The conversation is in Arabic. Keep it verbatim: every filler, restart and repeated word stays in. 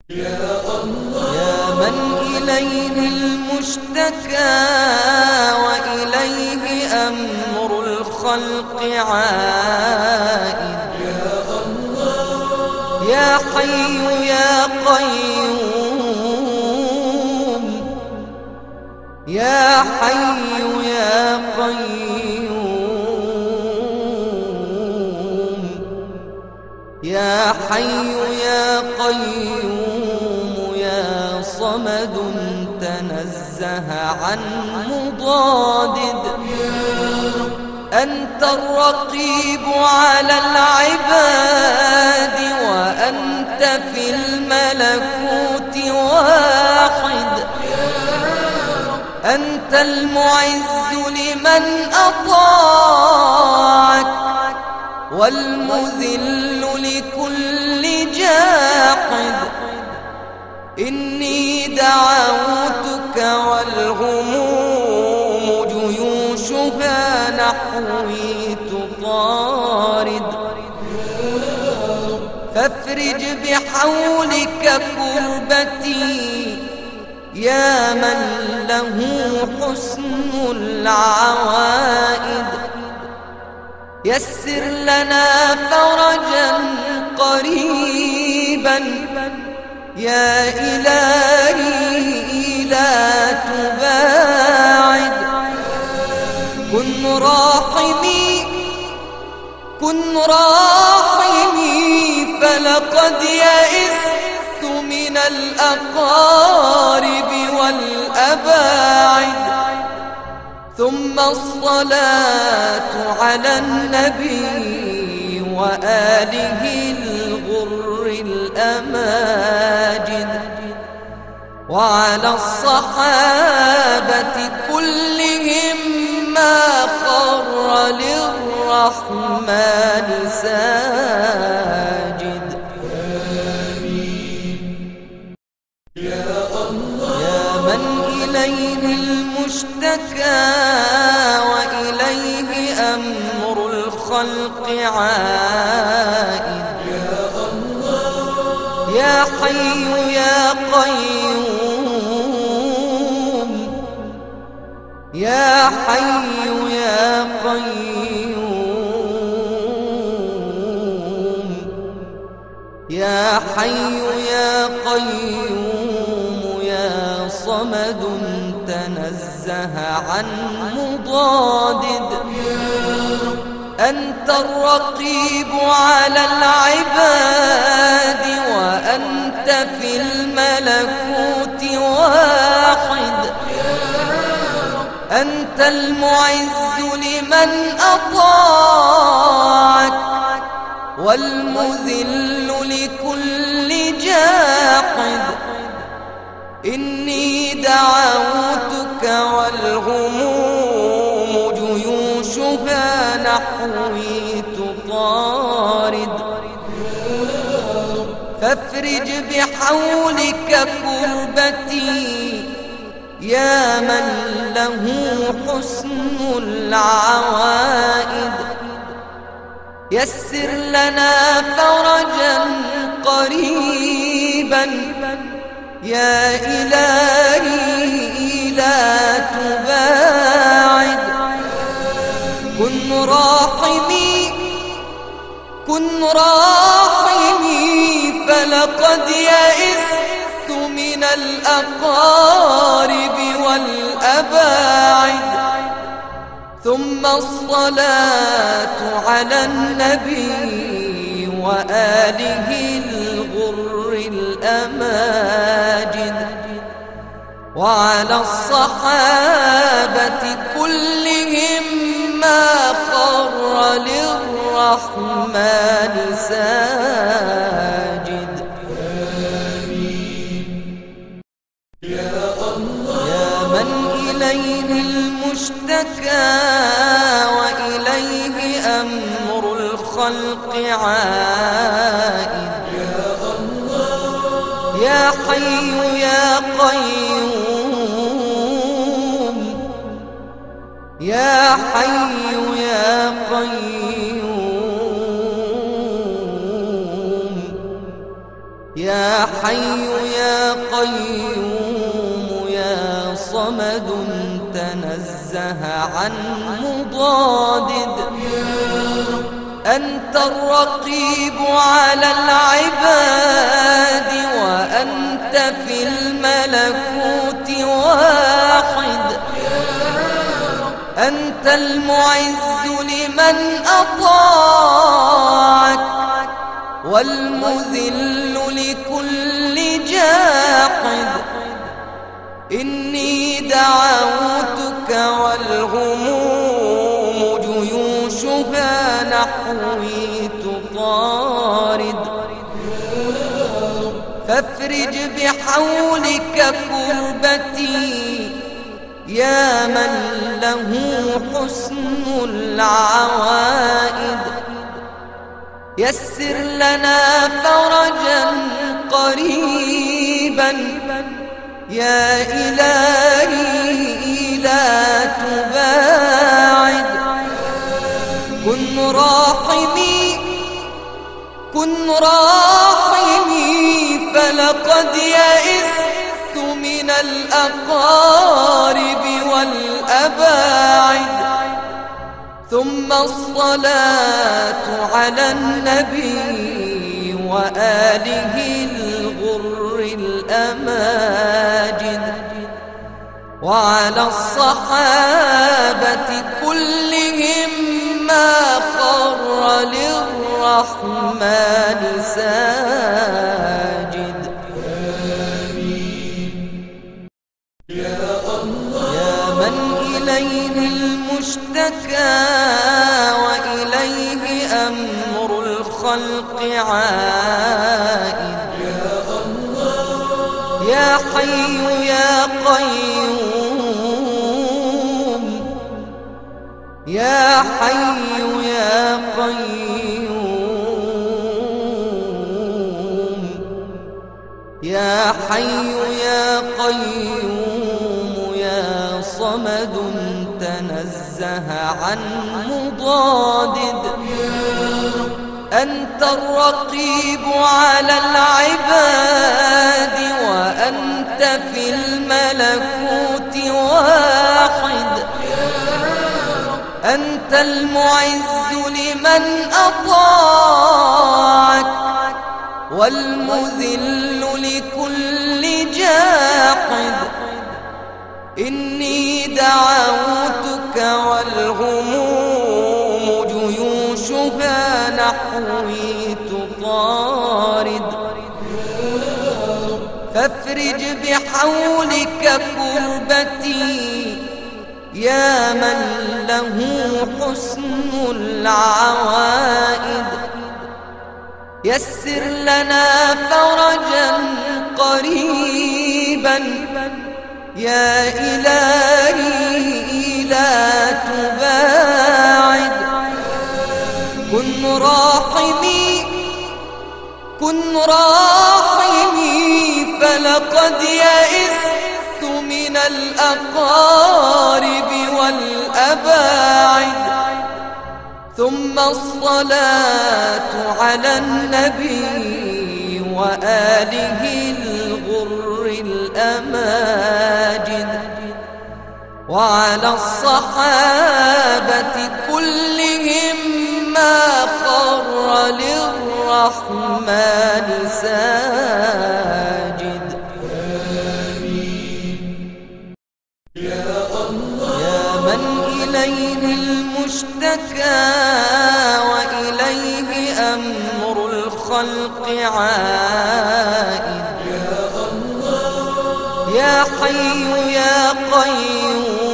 يا الله يا من إليه المشتكى وإليه أمر الخلق عائد. يا الله يا حي يا قيوم يا حي يا قيوم يا حي يا قيوم يا صمد تنزه عن مضادد. أنت الرقيب على العباد وأنت في الملكوت واحد. أنت المعز لمن أطاعك والمذل لكل جاحد. إني دعوتك والهموم جيوشها نحوي تطارد. فافرج بحولك كربتي يا من له حسن العوائد. يسر لنا فرجا قريبا يا إلهي لا تباعد. كن راحمي كن راحمي فلقد يئست من الأقارب والأباعد. ثم الصلاة على النبي وآله الغر الأماجد وعلى الصحابة كلهم ما خر للرحمن ساجد. آمين. يا الله يا من إليه المشتكى وإليه أمر الخلق عائد. يا الله يا حي يا قيوم يا حي يا قيوم يا حي يا قيوم يا صمد تنزه عن مضادد. أنت الرقيب على العباد وأنت في الملكوت واحد. أنت المعز لمن أطاعك والمذل لكل جاحد. إني دعوتك والهموم جيوشها نحوي تطارد. فافرج بحولك كربتي يا من له حسن العوائد. يسر لنا فرجا قريبا يا إلهي لا تباعد. كن راحمي كن راحمي فلقد يئست من الأقارب والأباعد. ثم الصلاة على النبي وآله الغر الأماجد وعلى الصحابة كلهم ما خر للرحمن ساجد. آمين. يا الله يا من إليه المشتكى وإليه أمر الخلق عائد. يا الله يا حي يا قيوم يا حي يا قيوم يا يا حي يا قيوم يا صمد تنزه عن مضادد. أنت الرقيب على العباد وأنت في الملكوت واحد. أنت المعز لمن أطاعك والمذل لكل جاحد. إني دعوتك والهموم جيوشها نحوي تطارد. فافرج بحولك كربتي يا من له حسن العوائد. يسر لنا فرجا قريبا يا إلهي لا تباعد. كن راحمي كن راحمي فلقد يئست من الأقارب والأباعد. ثم الصلاة على النبي وآله الغر الأماجد وعلى الصحابة كلهم ما خر للرحمن ساجد. يا الله يا من إليه المشتكى وإليه أمر الخلق عائد. يا الله يا حي يا قيوم يا حي يا قيوم يا حي يا قيوم يا صمد تنزه عن مضادد. أنت الرقيب على العباد وأنت في الملكوت واحد. أنت المعز لمن أطاعك والمذل لكل جاحد. إني دعوتك والهموم جيوشها نحوي تطارد. فافرج بحولك كربتي يا من له حسن العوائد. يسر لنا فرجا قريبا يا إلهي لا تباعد. كن راحمي كن راحمي فلقد يئست من الأقارب والأباعد. ثم الصلاة على النبي وآله الغر الأماجد وعلى الصحابة كلهم ما خر للرحمن ساجد. يا الله يا من إليه المشتكى وإليه أمر الخلق عائد. يا الله يا حي يا قيوم